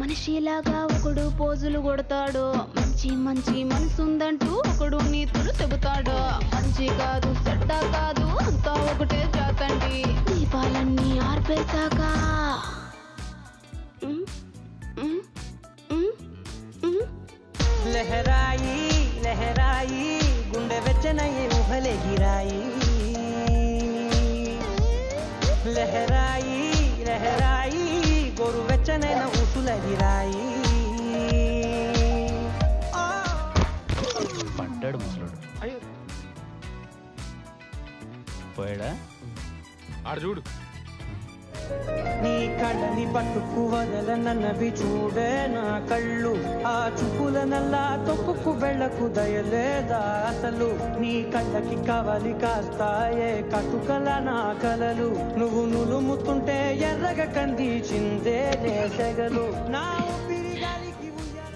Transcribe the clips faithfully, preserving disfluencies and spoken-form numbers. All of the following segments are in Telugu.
మనిషిలాగా ఒకడు పోజులు కొడతాడు, మంచి మంచి మనసుందంటూ ఒకడు నీతులు చెబుతాడు. మంచి కాదు చెడ్డ కాదు అంతా ఒకటే జాతండి, దీపాలన్నీ ఆర్పేశాక లహరాయి లహరాయి గుండె వెచ్చనయ్యే ఊహలే గిరాయి. లహరాయి లహరాయి గోరు వెచ్చనైన ఊసుల గిరాయి. పడ్డాడు ముసలాడు. అయ్యో పోయాడా? ఆడ చూడు. నీ కళ్ళని పట్టుకు వదలనన్నవి చూడే నా కళ్ళు, ఆ చూపుల నల్లా తొక్కుకు వెళ్ళకు దయలేదా అసలు. నీ కళ్ళకి కవలి కాస్తాయే కటుకల నా కలలు, నువ్వు నులుముతుంటే ఎర్రగ కంది చిందే సెగలు. నా ఊపిరి గాలికి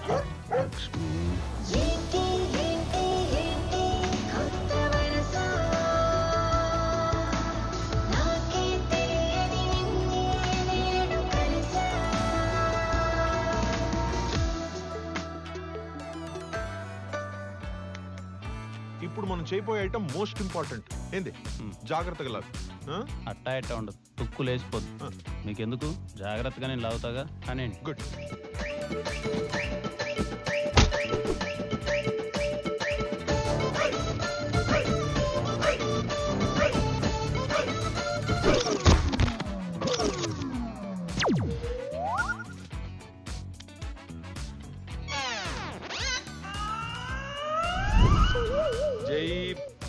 ఇప్పుడు మనం చేయబోయే ఐటమ్ మోస్ట్ ఇంపార్టెంట్. ఏంది? జాగ్రత్తగా లాగు. అట్టా ఎట్టా ఉండదు, తుక్కు లేచిపోద్దు. మీకెందుకు, జాగ్రత్తగా నేను లాగుతాగా. కానీ గుడ్. జై